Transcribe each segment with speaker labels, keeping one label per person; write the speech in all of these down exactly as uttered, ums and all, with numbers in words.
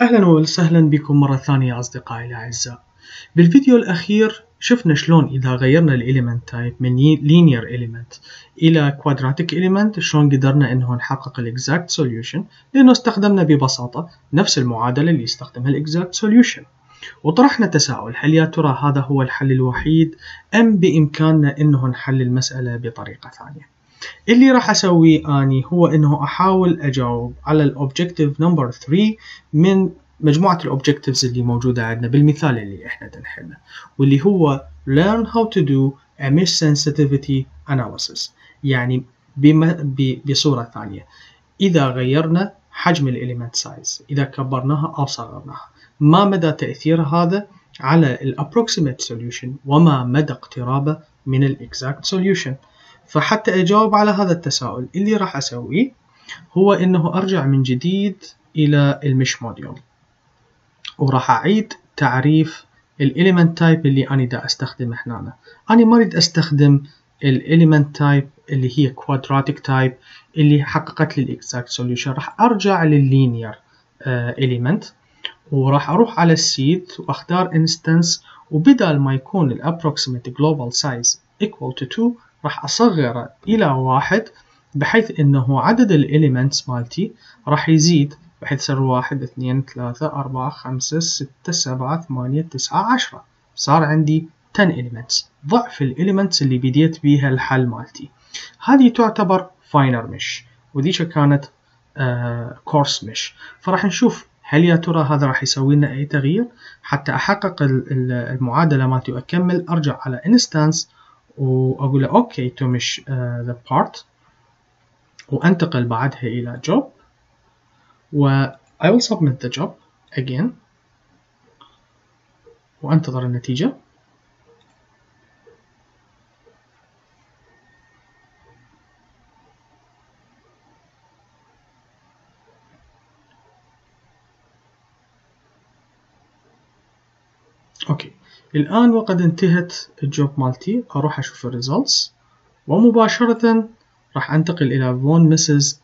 Speaker 1: أهلا وسهلا بكم مرة ثانية أصدقائي الأعزاء. بالفيديو الأخير شفنا شلون إذا غيرنا الإليمنت تايب من linear element إلى quadratic element شلون قدرنا إنه نحقق ال exact solution، لأنه استخدمنا ببساطة نفس المعادلة اللي يستخدمها ال exact solution، وطرحنا تساؤل: هل يا ترى هذا هو الحل الوحيد أم بإمكاننا إنه نحل المسألة بطريقة ثانية؟ اللي راح أسويه أني هو إنه أحاول أجاوب على الأوبجكتيف نمبر ثلاثة من مجموعة الأوبجكتيفز اللي موجودة عندنا بالمثال اللي إحنا نحله، واللي هو learn how to do a mesh sensitivity analysis. يعني بصورة ثانية، إذا غيرنا حجم الإليمنت سايز، إذا كبرناها أو صغرناها، ما مدى تأثير هذا على ال approximate solution وما مدى اقترابه من ال exact solution. فحتى أجاوب على هذا التساؤل اللي راح أسويه هو إنه أرجع من جديد إلى المش موديول، وراح أعيد تعريف الإليمنت تايب اللي أنا دا أستخدمه هنا. أنا ما أريد أستخدم الإليمنت تايب اللي هي quadratic تايب اللي حققت لي الإكزاكت سوليوشن، راح أرجع لللينير إليمنت، وراح أروح على السيد وأختار instance، وبدال ما يكون ال approximate global size equal to two راح أصغره إلى واحد، بحيث إنه عدد الإليمنتس مالتي راح يزيد، بحيث يصير واحد اثنين ثلاثة أربعة خمسة ستة سبعة ثمانية تسعة عشرة. صار عندي عشرة إليمنتس، ضعف الإليمنتس اللي بديت بيها الحل مالتي. هذه تعتبر فاينر مش، وذيك كانت كورس مش. فراح نشوف هل يا ترى هذا راح يسوي لنا أي تغيير. حتى أحقق المعادلة مالتي وأكمل، أرجع على instance وأقول له OK to mesh uh, the part، وأنتقل بعدها إلى job، و I will submit the job again، وأنتظر النتيجة. أوكي، الآن وقد انتهت الجوب مالتي، أروح أشوف الريزلتس، ومباشرة راح أنتقل إلى فون ميسز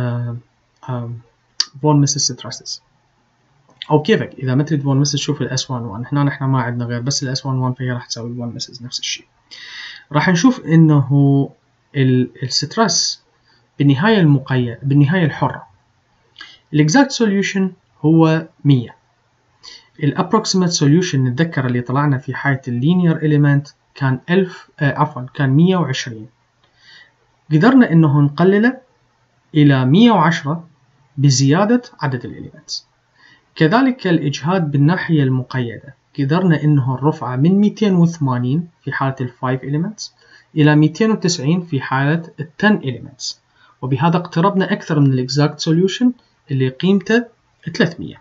Speaker 1: فون ميسز ستراسز، أو كيفك إذا ما تريد فون ميسز شوف الأس واحد واحد. هنا نحن ما عندنا غير بس الأس واحد واحد، فهي راح تسوي فون ميسز نفس الشيء. راح نشوف إنه السترس بالنهاية المقيد بالنهاية الحرة الإكزاكت سوليوشن هو مية. الابروكسيمت سوليوشن نتذكر اللي طلعنا في حالة اللينير إليمنت كان ألف آه عفوا كان مية وعشرين، قدرنا إنه نقلله إلى مية وعشرة بزيادة عدد الإليمنتس. كذلك الإجهاد بالناحية المقيدة قدرنا إنه الرفعة من مئتين وثمانين في حالة ال خمسة إليمنتس إلى مئتين وتسعين في حالة ال عشرة إليمنتس، وبهذا اقتربنا أكثر من الإكزاكت سوليوشن اللي قيمته ثلاثمية.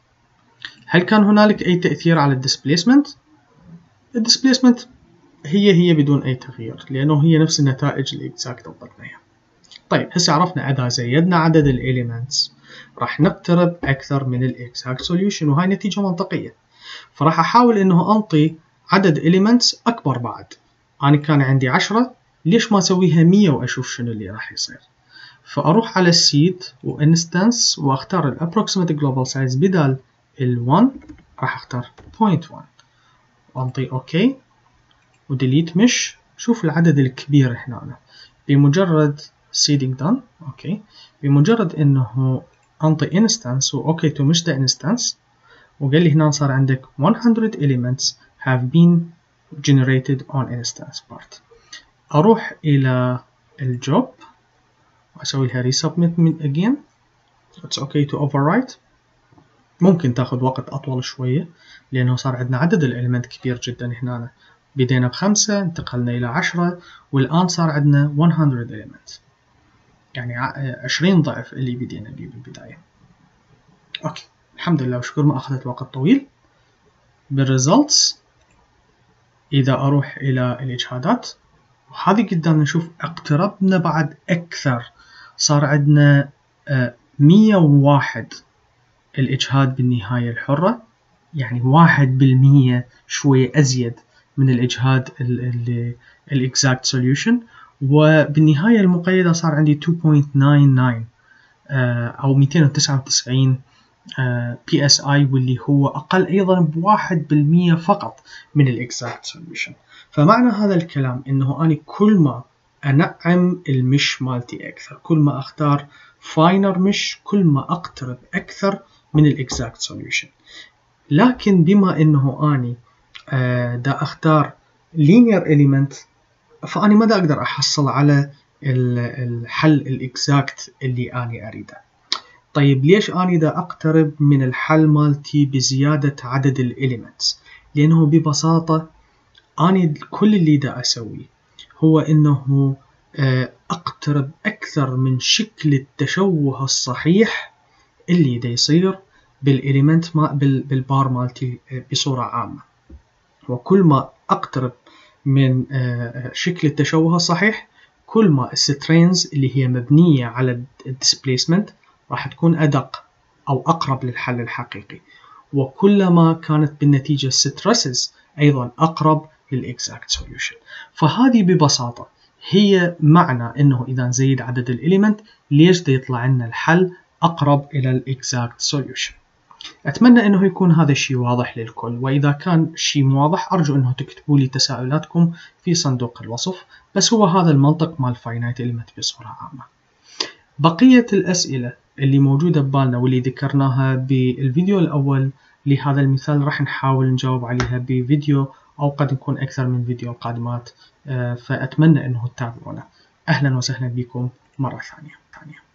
Speaker 1: هل كان هنالك أي تأثير على الديسبليسمنت؟ الديسبليسمنت هي هي بدون أي تغيير، لأنه هي نفس النتائج الإكزاكت ضبطناها. طيب هسه عرفنا إذا زيدنا عدد الإليمنتس راح نقترب أكثر من الإكزاكت سوليوشن، وهاي نتيجة منطقية. فراح أحاول إنه أنطي عدد إليمنتس أكبر بعد. أنا كان عندي عشرة، ليش ما أسويها مية وأشوف شنو اللي راح يصير؟ فأروح على السيد وإنستانس وأختار الأبروكسيمت جلوبال سايز، بدال ال1 راح أختار صفر فاصلة واحد، وأنطي أوكي وديليت مش. شوف العدد الكبير هنا، بمجرد seeding done أوكي، بمجرد إنه أنطي instance وأوكي to mesh the instance، وقال لي هنا صار عندك one hundred elements have been generated on instance part. أروح إلى الجوب وأسوي لها resubmit من again. it's okay to overwrite. ممكن تاخذ وقت أطول شوية لأنه صار عندنا عدد الإليمنت كبير جدا. هنا بدينا بخمسة، انتقلنا إلى عشرة، والآن صار عندنا مية إليمنت، يعني عشرين ضعف اللي بدينا به بالبداية. أوكي الحمد لله وشكر ما أخذت وقت طويل. بالريزلتس إذا أروح إلى الإجهادات، وهذه قدامنا نشوف اقتربنا بعد أكثر. صار عندنا مية وواحد الإجهاد بالنهاية الحرة، يعني واحد بالمية شوية أزيد من الإجهاد الإكزاكت سوليوشن. وبالنهاية المقيدة صار عندي اثنين فاصلة تسعة تسعة أو مئتين وتسعة وتسعين بي اس اي واللي هو أقل أيضا بواحد بالمية فقط من الإكزاكت سوليوشن. فمعنى هذا الكلام إنه أنا كل ما أنعم المش مالتي أكثر، كل ما أختار فاينر مش، كل ما أقترب أكثر من الإكزاكت سوليوشن. لكن بما إنه أنا دا أختار linear element، فأنا ما دا أقدر أحصل على الحل الإكزاكت اللي أنا أريده. طيب ليش أنا دا أقترب من الحل مالتي بزيادة عدد الإليمنتس؟ لأنه ببساطة أنا كل اللي دا أسويه هو إنه أقترب أكثر من شكل التشوه الصحيح اللي دا يصير بالإليمنت ما بالبار مالتي بصورة عامة. وكل ما أقترب من شكل التشوه الصحيح، كل ما السترينز اللي هي مبنية على الديسبليسمنت راح تكون أدق أو أقرب للحل الحقيقي، وكلما كانت بالنتيجة السترسز أيضا أقرب للإكزاكت سوليوشن. فهذه ببساطة هي معنى إنه إذا نزيد عدد الإليمنت ليش دا يطلع لنا الحل أقرب إلى الإكزاكت سوليوشن. أتمنى أنه يكون هذا الشيء واضح للكل، وإذا كان شيء واضح أرجو أنه تكتبوا لي تساؤلاتكم في صندوق الوصف. بس هو هذا المنطق مال finite element بصورة عامة. بقية الأسئلة اللي موجودة ببالنا واللي ذكرناها بالفيديو الأول لهذا المثال راح نحاول نجاوب عليها بفيديو، أو قد يكون أكثر من فيديو قادمات. فأتمنى أنه تتابعونا. أهلا وسهلا بكم مرة ثانية.